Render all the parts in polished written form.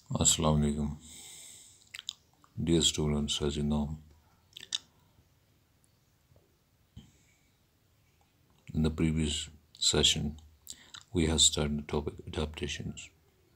Assalamu alaikum. Dear students, as you know, in the previous session, we have started the topic adaptations,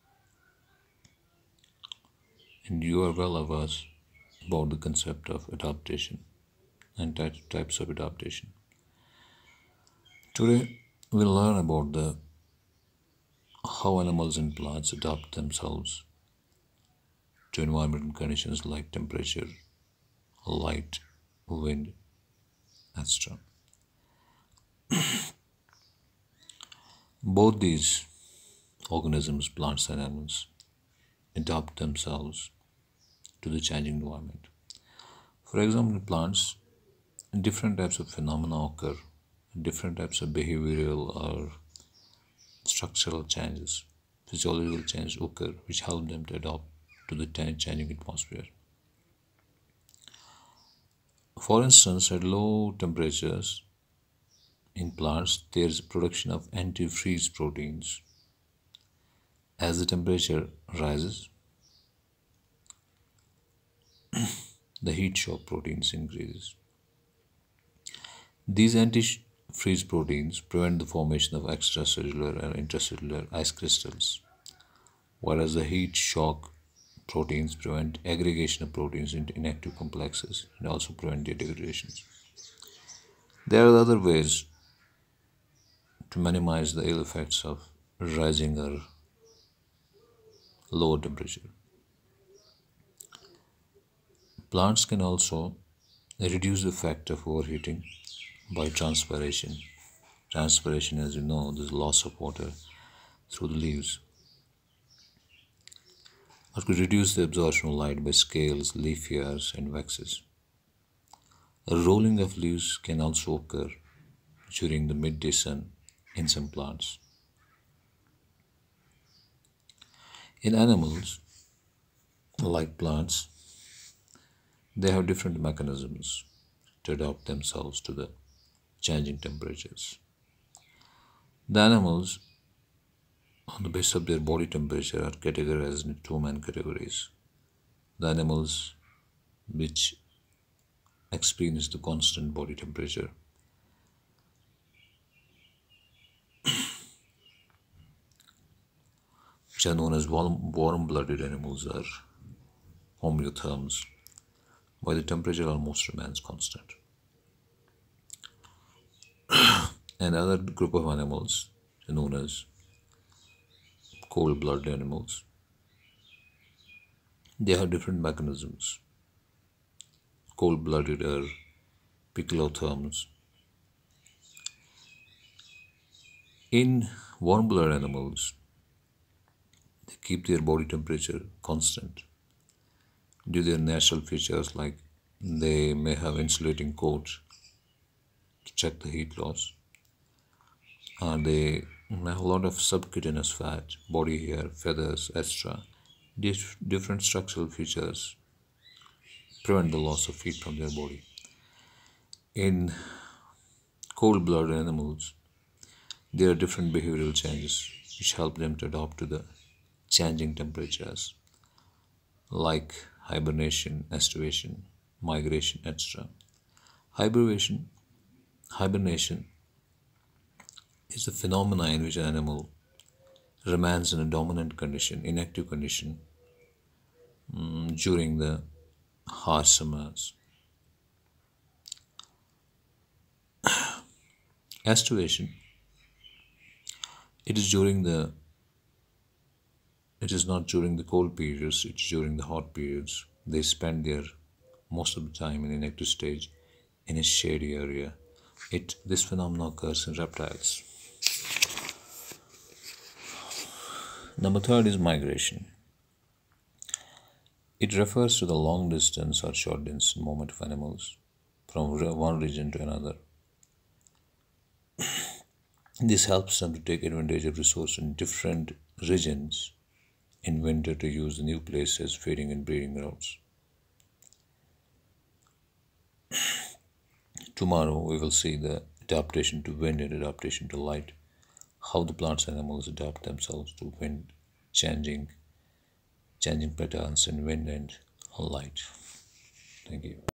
and you are well aware about the concept of adaptation and types of adaptation. Today, we'll learn about the how animals and plants adapt themselves to environmental conditions like temperature, light, wind, etc. Both these organisms, plants and animals, adapt themselves to the changing environment. For example, in plants, different types of phenomena occur, different types of behavioral or structural changes, physiological changes occur, which help them to adapt to the changing atmosphere. For instance, at low temperatures in plants, there is production of antifreeze proteins. As the temperature rises, the heat shock proteins increases. These antifreeze proteins prevent the formation of extracellular and intracellular ice crystals, whereas the heat shock proteins prevent aggregation of proteins into inactive complexes and also prevent their degradation. There are other ways to minimize the ill effects of rising or lower temperature. Plants can also reduce the effect of overheating by transpiration. Transpiration, as you know, is loss of water through the leaves. Or could reduce the absorption of light by scales, leaf hairs, and waxes. A rolling of leaves can also occur during the midday sun in some plants. In animals, like plants, they have different mechanisms to adapt themselves to the changing temperatures. The animals, on the basis of their body temperature, are categorized into two main categories. The animals which experience the constant body temperature, which are known as warm-blooded animals, or homeotherms, while the temperature almost remains constant. And other group of animals known as cold-blooded animals. They have different mechanisms. Cold-blooded are piccolotherms. In warm-blooded animals, they keep their body temperature constant due to their natural features, like they may have insulating coats to check the heat loss, and they have a lot of subcutaneous fat, body hair, feathers, etc. These different structural features prevent the loss of heat from their body. In cold-blooded animals, there are different behavioral changes which help them to adapt to the changing temperatures, like hibernation, estivation, migration, etc. Hibernation is a phenomenon in which an animal remains in a dominant condition, inactive condition, during the harsh summers. Estivation, it is during the it is not during the cold periods, it's during the hot periods. They spend their most of the time in inactive stage in a shady area. This phenomenon occurs in reptiles. Number third is migration. It refers to the long distance or short distance movement of animals from one region to another. This helps them to take advantage of resources in different regions in winter to use the new place as feeding and breeding grounds. Tomorrow we will see the adaptation to wind and adaptation to light, how the plants and animals adapt themselves to wind changing changing patterns in wind and light. Thank you.